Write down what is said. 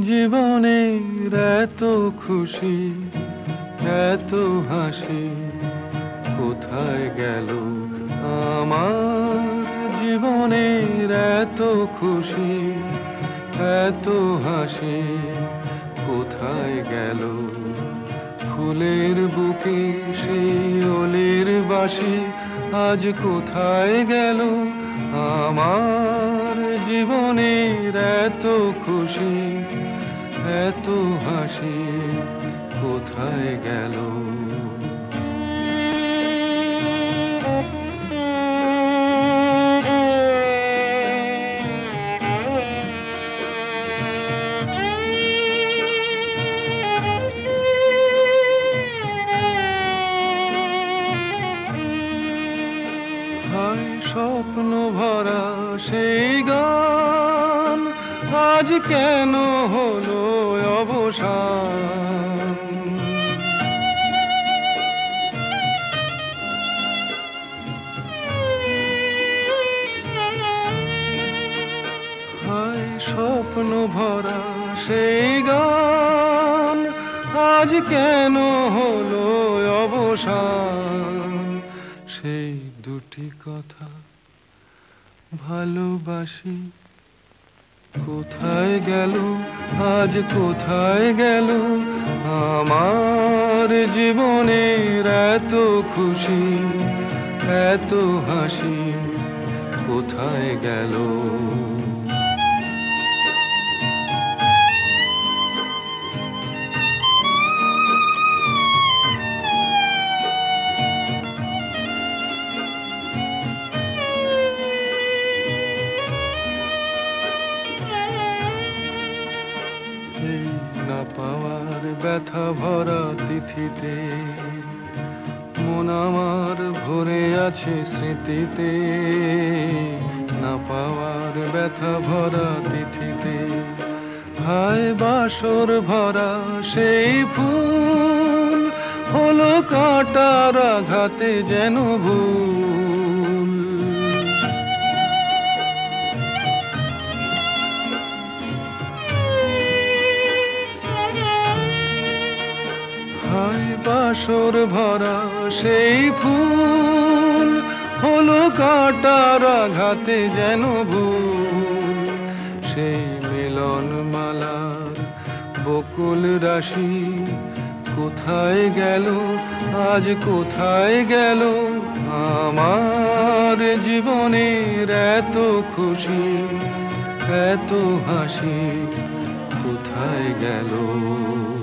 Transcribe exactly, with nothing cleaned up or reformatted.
জীবনের এত খুশি, এত হাসি কোথায় গেল আমার? জীবনের এত খুশি, এত হাসি কোথায় গেল? ফুলের বুকে সেই ওলের বাঁশি আজ কোথায় গেল আমার? জীবনের এত খুশি, এত হাসি কোথায় গেল? হায় স্বপ্ন ভরা সেই গান আজ কেন হলো অবসান? হায় স্বপ্ন ভরা সেই গান আজ কেন হলো অবসান? সেই দুটি কথা ভালোবাসি কোথায় গেল আজ? কোথায় গেল আমার? জীবনের এত খুশি, এত হাসি কোথায় গেল? এই না পাওয়ার ব্যথা ভরা তিথিতে মন আমার ভরে আছে স্মৃতিতে। না পাওয়ার ব্যথা ভরা তিথিতে হায় বাসর ভরা সেই ফুল হলো কাঁটার আঘাতে যেন ভুল। হায় বাসর ভরা সেই ফুল হলো কাঁটার আঘাতে যেন ভুল। সেই মিলন মালার বকুল রাশি কোথায় গেল আজ? কোথায় গেল আমার? জীবনের এত খুশি, এত হাসি কোথায় গেল?